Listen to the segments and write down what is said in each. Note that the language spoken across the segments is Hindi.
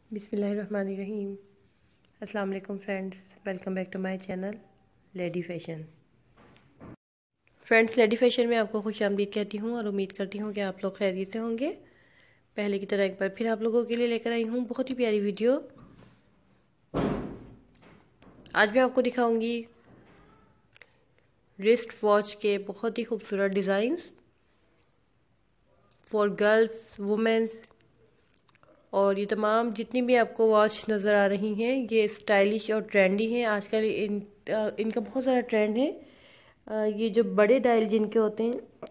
बिस्मिल्लाहिर्रहमानिर्रहीम। अस्सलाम वालेकुम friends, welcome back to my channel lady fashion. Friends, lady fashion में आपको खुशामदीद कहती हूँ और उम्मीद करती हूँ कि आप लोग खैरियत से होंगे। पहले की तरह एक बार फिर आप लोगों के लिए लेकर आई हूँ बहुत ही प्यारी वीडियो। आज मैं आपको दिखाऊंगी रिस्ट वॉच के बहुत ही खूबसूरत डिज़ाइंस फॉर गर्ल्स, वुमेंस, और ये तमाम जितनी भी आपको वॉच नज़र आ रही हैं ये स्टाइलिश और ट्रेंडी हैं। आजकल इनका बहुत ज़्यादा ट्रेंड है। ये जो बड़े डायल जिनके होते हैं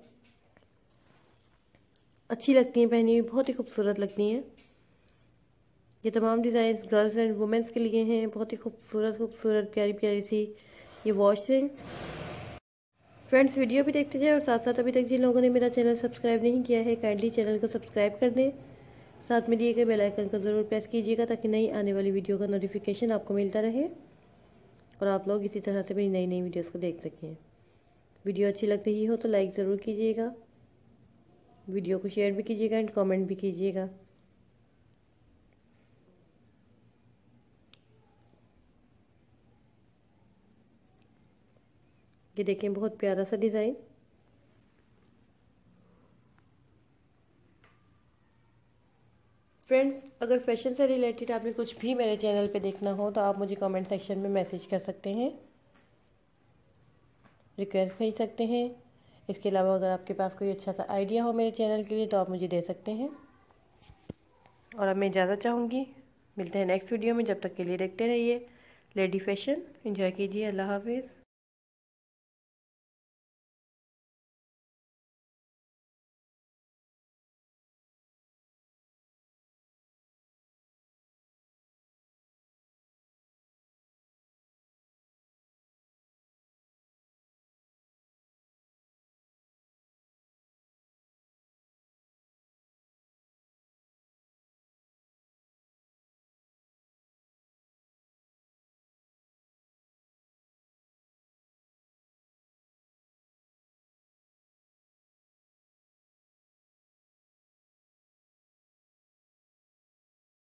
अच्छी लगती हैं, पहनी हुई बहुत ही खूबसूरत लगती हैं। ये तमाम डिज़ाइन गर्ल्स एंड वुमेंस के लिए हैं। बहुत ही खूबसूरत खूबसूरत प्यारी प्यारी सी ये वॉच हैं। फ्रेंड्स, वीडियो भी देखते जाए और साथ साथ अभी तक जिन लोगों ने मेरा चैनल सब्सक्राइब नहीं किया है काइंडली चैनल को सब्सक्राइब कर दें। साथ में दिए गए बेल आइकन को ज़रूर प्रेस कीजिएगा ताकि नई आने वाली वीडियो का नोटिफिकेशन आपको मिलता रहे और आप लोग इसी तरह से मेरी नई नई वीडियोस को देख सकें। वीडियो अच्छी लग रही हो तो लाइक ज़रूर कीजिएगा, वीडियो को शेयर भी कीजिएगा एंड कमेंट भी कीजिएगा। ये देखें, बहुत प्यारा सा डिज़ाइन। फ्रेंड्स, अगर फैशन से रिलेटेड आपने कुछ भी मेरे चैनल पे देखना हो तो आप मुझे कमेंट सेक्शन में मैसेज कर सकते हैं, रिक्वेस्ट भेज सकते हैं। इसके अलावा अगर आपके पास कोई अच्छा सा आइडिया हो मेरे चैनल के लिए तो आप मुझे दे सकते हैं। और अब मैं इजाज़त चाहूँगी, मिलते हैं नेक्स्ट वीडियो में। जब तक के लिए देखते रहिए लेडी फैशन। एंजॉय कीजिए। अल्लाह हाफिज़।